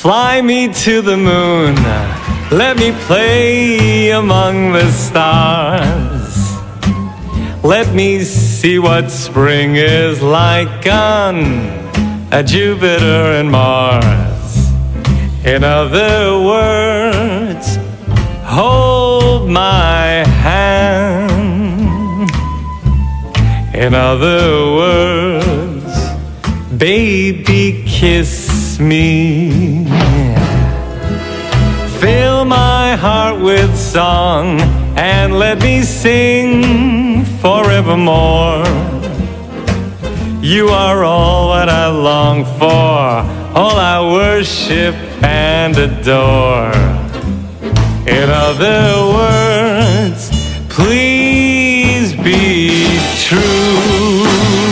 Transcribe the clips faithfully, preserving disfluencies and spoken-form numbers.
Fly me to the moon, let me play among the stars. Let me see what spring is like on a Jupiter and Mars. In other words, hold my hand. In other words, baby, kiss me. Fill my heart with song and let me sing forevermore. You are all that I long for, all I worship and adore. In other words, please be true.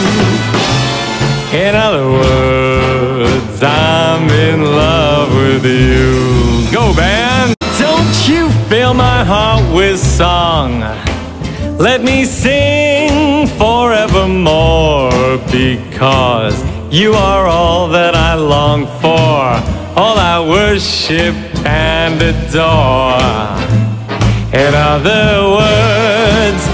In other words, I'm in love with you. Go, band! Don't you fill my heart with song? Let me sing forevermore, because you are all that I long for, all I worship and adore. In other words,